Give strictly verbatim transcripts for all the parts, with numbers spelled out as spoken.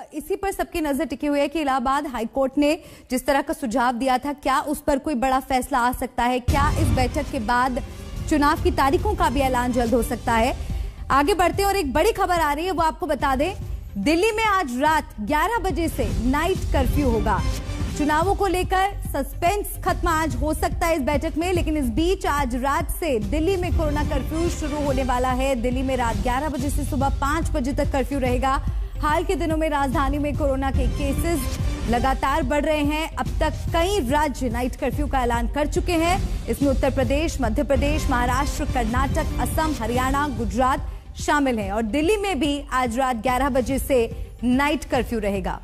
इसी पर सबकी नजर टिकी हुई है कि इलाहाबाद हाईकोर्ट ने जिस तरह का सुझाव दिया था, क्या उस पर कोई बड़ा फैसला आ सकता है? क्या इस बैठक के बाद चुनाव की तारीखों का भी ऐलान जल्द हो सकता है? आगे बढ़ते हैं और एक बड़ी खबर आ रही है, वो आपको बता दें। दिल्ली में आज रात ग्यारह बजे से नाइट कर्फ्यू होगा। चुनावों को लेकर सस्पेंस खत्म आज हो सकता है इस बैठक में, लेकिन इस बीच आज रात से दिल्ली में कोरोना कर्फ्यू शुरू होने वाला है। दिल्ली में रात ग्यारह बजे से सुबह पांच बजे तक कर्फ्यू रहेगा। हाल के दिनों में राजधानी में कोरोना के केसेस लगातार बढ़ रहे हैं। अब तक कई राज्य नाइट कर्फ्यू का ऐलान कर चुके हैं। इसमें उत्तर प्रदेश, मध्य प्रदेश, महाराष्ट्र, कर्नाटक, असम, हरियाणा, गुजरात शामिल हैं और दिल्ली में भी आज रात ग्यारह बजे से नाइट कर्फ्यू रहेगा।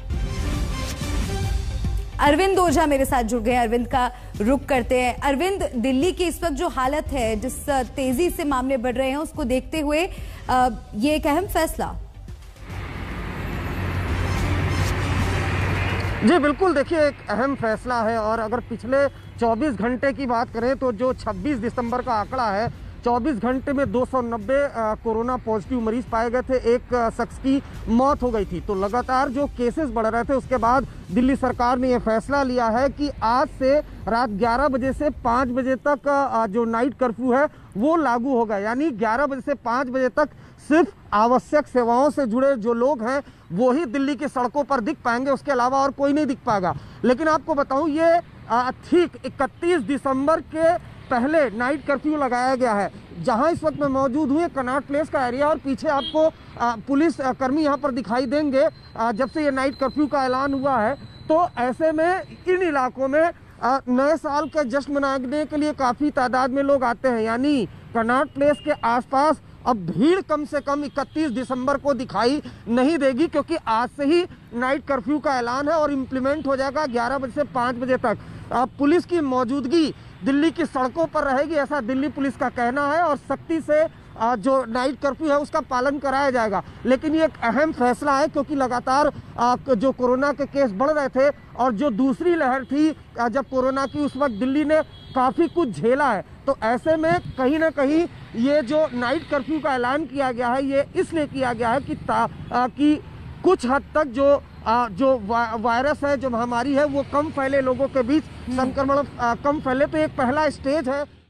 अरविंद ओझा मेरे साथ जुड़ गए। अरविंद का रुख करते हैं। अरविंद, दिल्ली की इस वक्त जो हालत है, जिस तेजी से मामले बढ़ रहे हैं, उसको देखते हुए ये एक अहम फैसला। जी बिल्कुल, देखिए एक अहम फैसला है। और अगर पिछले चौबीस घंटे की बात करें तो जो छब्बीस दिसंबर का आंकड़ा है, चौबीस घंटे में दो सौ नब्बे कोरोना पॉजिटिव मरीज पाए गए थे, एक शख्स की मौत हो गई थी। तो लगातार जो केसेस बढ़ रहे थे, उसके बाद दिल्ली सरकार ने यह फैसला लिया है कि आज से रात ग्यारह बजे से पाँच बजे तक जो नाइट कर्फ्यू है वो लागू होगा। यानी ग्यारह बजे से पाँच बजे तक सिर्फ आवश्यक सेवाओं से जुड़े जो लोग हैं वो ही दिल्ली की सड़कों पर दिख पाएंगे, उसके अलावा और कोई नहीं दिख पाएगा। लेकिन आपको बताऊं, ये ठीक इकतीस दिसंबर के पहले नाइट कर्फ्यू लगाया गया है। जहां इस वक्त मैं मौजूद हूँ, कनॉट प्लेस का एरिया, और पीछे आपको आ, पुलिस आ, कर्मी यहां पर दिखाई देंगे। आ, जब से ये नाइट कर्फ्यू का ऐलान हुआ है, तो ऐसे में इन इलाकों में आ, नए साल का जश्न मनाने के लिए काफ़ी तादाद में लोग आते हैं। यानी कनॉट प्लेस के आसपास अब भीड़ कम से कम इकतीस दिसंबर को दिखाई नहीं देगी, क्योंकि आज से ही नाइट कर्फ्यू का ऐलान है और इम्प्लीमेंट हो जाएगा ग्यारह बजे से पाँच बजे तक। पुलिस की मौजूदगी दिल्ली की सड़कों पर रहेगी, ऐसा दिल्ली पुलिस का कहना है, और सख्ती से जो नाइट कर्फ्यू है उसका पालन कराया जाएगा। लेकिन ये एक अहम फैसला है, क्योंकि लगातार जो कोरोना के केस बढ़ रहे थे और जो दूसरी लहर थी जब कोरोना की, उस वक्त दिल्ली ने काफ़ी कुछ झेला है। तो ऐसे में कहीं ना कहीं ये जो नाइट कर्फ्यू का ऐलान किया गया है, ये इसलिए किया गया है कि ता, आ, कि कुछ हद तक जो आ, जो वा, वायरस है, जो महामारी है, वो कम फैले, लोगों के बीच संक्रमण कम फैले। तो एक पहला स्टेज है।